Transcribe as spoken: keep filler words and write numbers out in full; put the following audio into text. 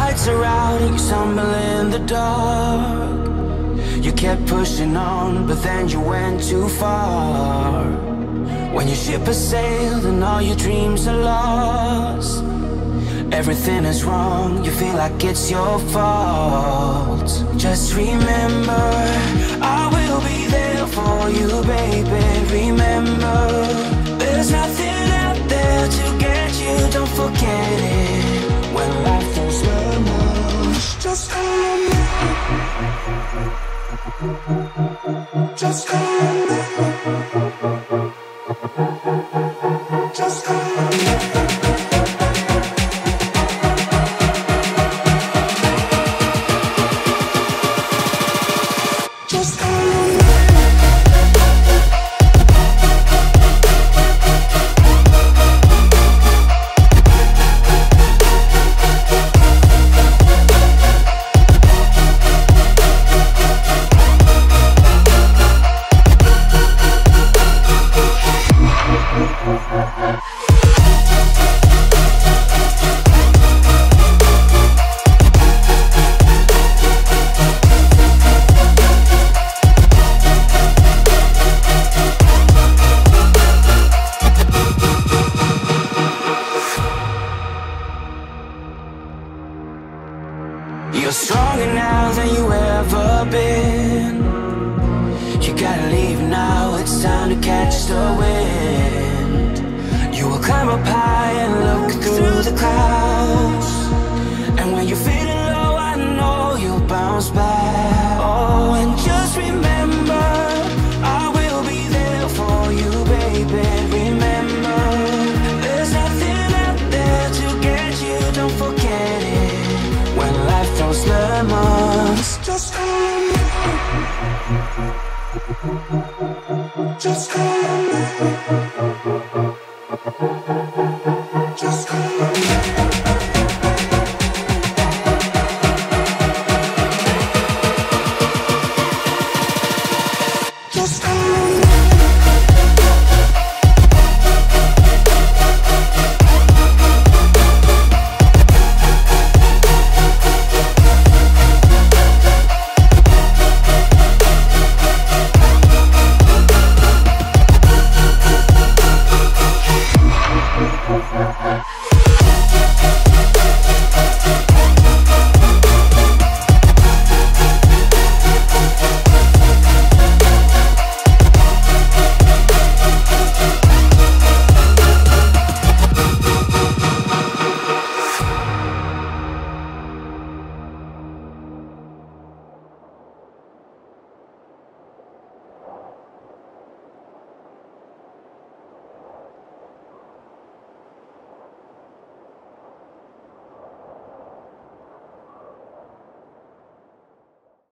lights are out and you stumble in the dark. You kept pushing on, but then you went too far. When your ship has sailed and all your dreams are lost, everything is wrong, you feel like it's your fault. Just remember, I will be there for you, baby. Remember, there's nothing out there to get you, don't forget it. When life throws lemons, just call me. Just call me. Just call me. You're stronger now than you ever been. You gotta leave now, it's time to catch the wind. You will climb up high and look through the clouds, and when you're feeling low, I know you'll bounce back. Oh, and just remember, I will be there for you, baby. Remember, there's nothing out there to get you, don't forget it. When life throws lemons, just call me. Just call me. Just call me.